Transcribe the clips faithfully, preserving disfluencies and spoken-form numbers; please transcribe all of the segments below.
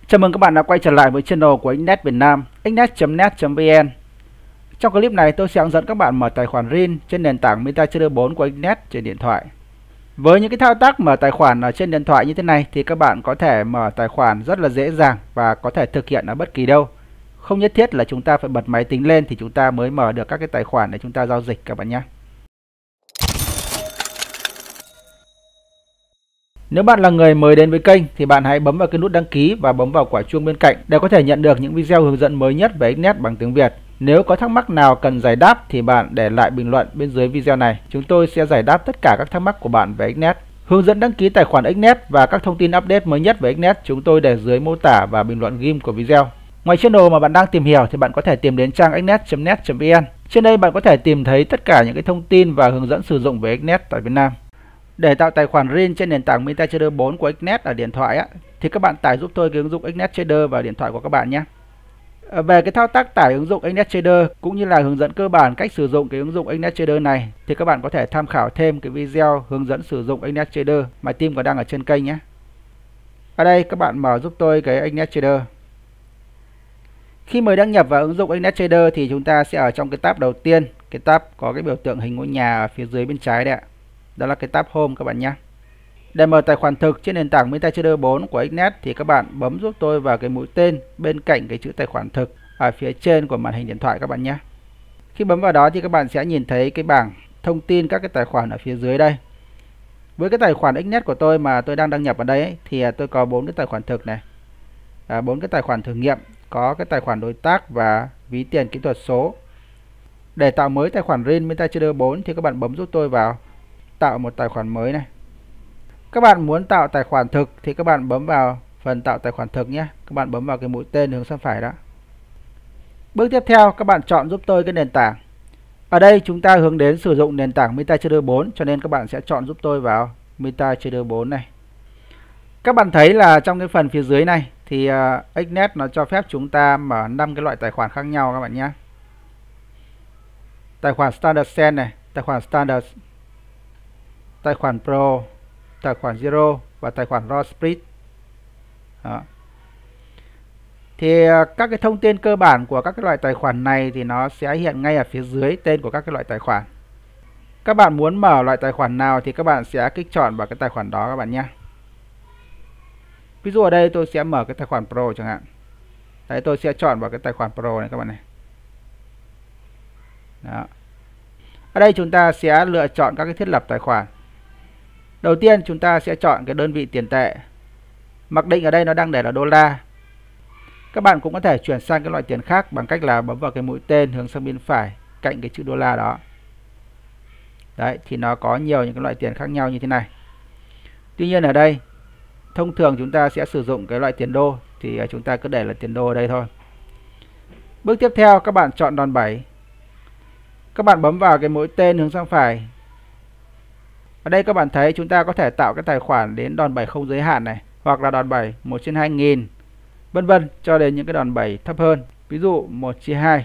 Chào mừng các bạn đã quay trở lại với channel của Xnet Việt Nam, xnet chấm net chấm vn. Trong clip này tôi sẽ hướng dẫn các bạn mở tài khoản rin trên nền tảng MetaTrader bốn của Xnet trên điện thoại. Với những cái thao tác mở tài khoản ở trên điện thoại như thế này thì các bạn có thể mở tài khoản rất là dễ dàng và có thể thực hiện ở bất kỳ đâu. Không nhất thiết là chúng ta phải bật máy tính lên thì chúng ta mới mở được các cái tài khoản để chúng ta giao dịch các bạn nhé. Nếu bạn là người mới đến với kênh thì bạn hãy bấm vào cái nút đăng ký và bấm vào quả chuông bên cạnh để có thể nhận được những video hướng dẫn mới nhất về Xnet bằng tiếng Việt. Nếu có thắc mắc nào cần giải đáp thì bạn để lại bình luận bên dưới video này. Chúng tôi sẽ giải đáp tất cả các thắc mắc của bạn về Xnet. Hướng dẫn đăng ký tài khoản Xnet và các thông tin update mới nhất về Xnet chúng tôi để dưới mô tả và bình luận ghim của video. Ngoài channel mà bạn đang tìm hiểu thì bạn có thể tìm đến trang xnet chấm net chấm vn. Trên đây bạn có thể tìm thấy tất cả những cái thông tin và hướng dẫn sử dụng về Xnet tại Việt Nam. Để tạo tài khoản rin trên nền tảng MetaTrader bốn của Xnet ở điện thoại á, thì các bạn tải giúp tôi cái ứng dụng Xnet Trader vào điện thoại của các bạn nhé. Về cái thao tác tải ứng dụng Xnet Trader cũng như là hướng dẫn cơ bản cách sử dụng cái ứng dụng Xnet Trader này thì các bạn có thể tham khảo thêm cái video hướng dẫn sử dụng Xnet Trader mà team có đăng ở trên kênh nhé. Ở đây các bạn mở giúp tôi cái Xnet Trader. Khi mới đăng nhập vào ứng dụng Xnet Trader thì chúng ta sẽ ở trong cái tab đầu tiên, cái tab có cái biểu tượng hình ngôi nhà ở phía dưới bên trái đây ạ. Đó là cái tab Home các bạn nhé. Để mở tài khoản thực trên nền tảng MetaTrader bốn của Xnet thì các bạn bấm giúp tôi vào cái mũi tên bên cạnh cái chữ tài khoản thực ở phía trên của màn hình điện thoại các bạn nhé. Khi bấm vào đó thì các bạn sẽ nhìn thấy cái bảng thông tin các cái tài khoản ở phía dưới đây. Với cái tài khoản Xnet của tôi mà tôi đang đăng nhập ở đây ấy, thì tôi có bốn cái tài khoản thực này, bốn cái tài khoản thử nghiệm, có cái tài khoản đối tác và ví tiền kỹ thuật số. Để tạo mới tài khoản rin MetaTrader bốn thì các bạn bấm giúp tôi vào tạo một tài khoản mới này. Các bạn muốn tạo tài khoản thực thì các bạn bấm vào phần tạo tài khoản thực nhé. Các bạn bấm vào cái mũi tên hướng sang phải đó. Bước tiếp theo các bạn chọn giúp tôi cái nền tảng. Ở đây chúng ta hướng đến sử dụng nền tảng MetaTrader bốn cho nên các bạn sẽ chọn giúp tôi vào MetaTrader bốn này. Các bạn thấy là trong cái phần phía dưới này thì uh, Xnet nó cho phép chúng ta mở năm cái loại tài khoản khác nhau các bạn nhé. Tài khoản Standard Send này, tài khoản Standard, tài khoản Pro, tài khoản Zero và tài khoản Raw Split. Đó. Thì các cái thông tin cơ bản của các cái loại tài khoản này thì nó sẽ hiện ngay ở phía dưới tên của các cái loại tài khoản. Các bạn muốn mở loại tài khoản nào thì các bạn sẽ kích chọn vào cái tài khoản đó các bạn nhé. Ví dụ ở đây tôi sẽ mở cái tài khoản Pro chẳng hạn. Đấy, tôi sẽ chọn vào cái tài khoản Pro này các bạn này. Đó. Ở đây chúng ta sẽ lựa chọn các cái thiết lập tài khoản. Đầu tiên chúng ta sẽ chọn cái đơn vị tiền tệ. Mặc định ở đây nó đang để là đô la. Các bạn cũng có thể chuyển sang cái loại tiền khác bằng cách là bấm vào cái mũi tên hướng sang bên phải cạnh cái chữ đô la đó. Đấy, thì nó có nhiều những cái loại tiền khác nhau như thế này. Tuy nhiên ở đây thông thường chúng ta sẽ sử dụng cái loại tiền đô thì chúng ta cứ để là tiền đô ở đây thôi. Bước tiếp theo các bạn chọn đòn bẩy. Các bạn bấm vào cái mũi tên hướng sang phải. Ở đây các bạn thấy chúng ta có thể tạo cái tài khoản đến đòn bẩy không giới hạn này, hoặc là đòn bẩy một trên hai nghìn, vân vân, cho đến những cái đòn bẩy thấp hơn, ví dụ một chia hai.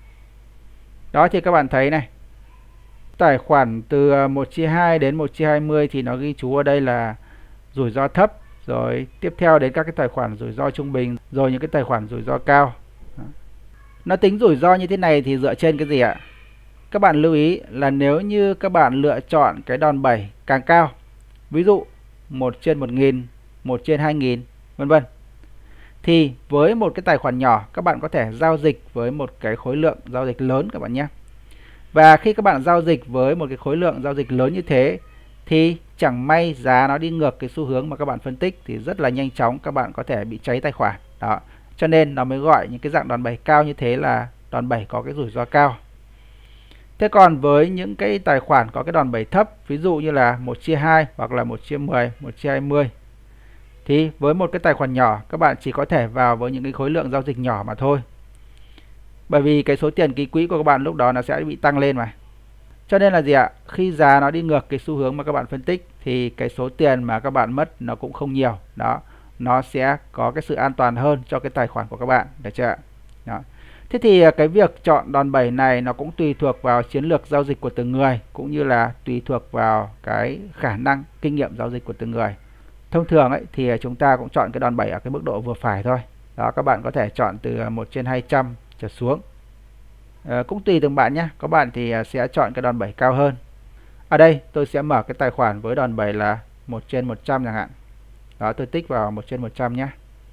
Đó thì các bạn thấy này, tài khoản từ một chia hai đến một chia hai mươi thì nó ghi chú ở đây là rủi ro thấp, rồi tiếp theo đến các cái tài khoản rủi ro trung bình, rồi những cái tài khoản rủi ro cao. Đó. Nó tính rủi ro như thế này thì dựa trên cái gì ạ? Các bạn lưu ý là nếu như các bạn lựa chọn cái đòn bẩy càng cao, ví dụ một trên một nghìn, một trên hai nghìn, vân vân, thì với một cái tài khoản nhỏ các bạn có thể giao dịch với một cái khối lượng giao dịch lớn các bạn nhé. Và khi các bạn giao dịch với một cái khối lượng giao dịch lớn như thế thì chẳng may giá nó đi ngược cái xu hướng mà các bạn phân tích thì rất là nhanh chóng các bạn có thể bị cháy tài khoản. Đó, cho nên nó mới gọi những cái dạng đòn bẩy cao như thế là đòn bẩy có cái rủi ro cao. Thế còn với những cái tài khoản có cái đòn bẩy thấp, ví dụ như là một chia hai hoặc là một chia mười, một chia hai mươi, thì với một cái tài khoản nhỏ các bạn chỉ có thể vào với những cái khối lượng giao dịch nhỏ mà thôi. Bởi vì cái số tiền ký quỹ của các bạn lúc đó nó sẽ bị tăng lên mà. Cho nên là gì ạ? Khi giá nó đi ngược cái xu hướng mà các bạn phân tích thì cái số tiền mà các bạn mất nó cũng không nhiều. Đó, nó sẽ có cái sự an toàn hơn cho cái tài khoản của các bạn, được chưa ạ? Đó. Thế thì cái việc chọn đòn bẩy này nó cũng tùy thuộc vào chiến lược giao dịch của từng người, cũng như là tùy thuộc vào cái khả năng, kinh nghiệm giao dịch của từng người. Thông thường ấy thì chúng ta cũng chọn cái đòn bẩy ở cái mức độ vừa phải thôi. Đó, các bạn có thể chọn từ một trên hai trăm trở xuống. À, cũng tùy từng bạn nhé. Có bạn thì sẽ chọn cái đòn bẩy cao hơn. Ở đây tôi sẽ mở cái tài khoản với đòn bẩy là một trên một trăm chẳng hạn. Đó, tôi tích vào một trên một trăm nhé.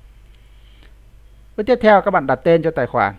Bước tiếp theo các bạn đặt tên cho tài khoản.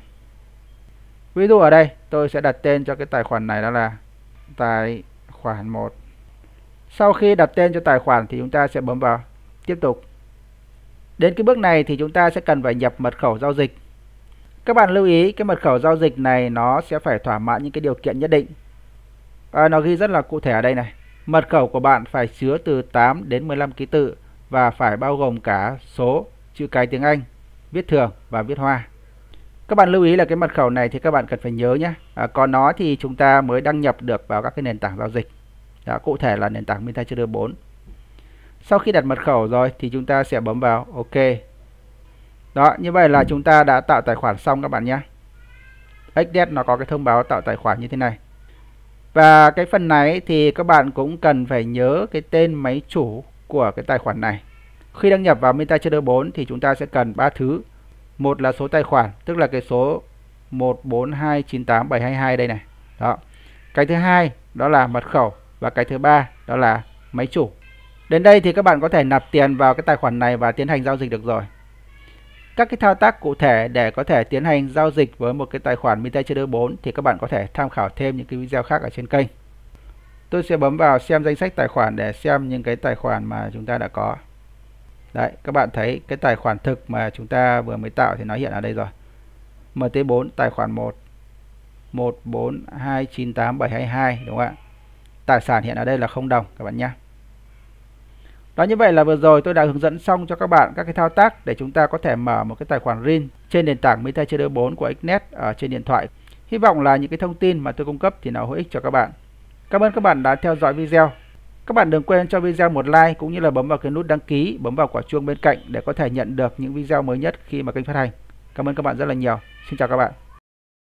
Ví dụ ở đây tôi sẽ đặt tên cho cái tài khoản này đó là tài khoản một. Sau khi đặt tên cho tài khoản thì chúng ta sẽ bấm vào tiếp tục. Đến cái bước này thì chúng ta sẽ cần phải nhập mật khẩu giao dịch. Các bạn lưu ý cái mật khẩu giao dịch này nó sẽ phải thỏa mãn những cái điều kiện nhất định. À, nó ghi rất là cụ thể ở đây này. Mật khẩu của bạn phải chứa từ tám đến mười lăm ký tự và phải bao gồm cả số, chữ cái tiếng Anh, viết thường và viết hoa. Các bạn lưu ý là cái mật khẩu này thì các bạn cần phải nhớ nhé. À, có nó thì chúng ta mới đăng nhập được vào các cái nền tảng giao dịch. Đó, cụ thể là nền tảng MetaTrader bốn. Sau khi đặt mật khẩu rồi thì chúng ta sẽ bấm vào OK. Đó, như vậy là chúng ta đã tạo tài khoản xong các bạn nhé. Xnet nó có cái thông báo tạo tài khoản như thế này. Và cái phần này thì các bạn cũng cần phải nhớ cái tên máy chủ của cái tài khoản này. Khi đăng nhập vào MetaTrader bốn thì chúng ta sẽ cần ba thứ. Một là số tài khoản, tức là cái số một bốn hai chín tám bảy hai hai đây này. Đó. Cái thứ hai đó là mật khẩu và cái thứ ba đó là máy chủ. Đến đây thì các bạn có thể nạp tiền vào cái tài khoản này và tiến hành giao dịch được rồi. Các cái thao tác cụ thể để có thể tiến hành giao dịch với một cái tài khoản MetaTrader bốn thì các bạn có thể tham khảo thêm những cái video khác ở trên kênh. Tôi sẽ bấm vào xem danh sách tài khoản để xem những cái tài khoản mà chúng ta đã có. Đấy, các bạn thấy cái tài khoản thực mà chúng ta vừa mới tạo thì nó hiện ở đây rồi. M T bốn tài khoản một một bốn hai chín tám bảy hai hai, đúng không ạ? Tài sản hiện ở đây là không đồng các bạn nhé. Đó, như vậy là vừa rồi tôi đã hướng dẫn xong cho các bạn các cái thao tác để chúng ta có thể mở một cái tài khoản riêng trên nền tảng MetaTrader bốn của Xnet ở trên điện thoại. Hy vọng là những cái thông tin mà tôi cung cấp thì nó hữu ích cho các bạn. Cảm ơn các bạn đã theo dõi video. Các bạn đừng quên cho video một like cũng như là bấm vào cái nút đăng ký, bấm vào quả chuông bên cạnh để có thể nhận được những video mới nhất khi mà kênh phát hành. Cảm ơn các bạn rất là nhiều. Xin chào các bạn.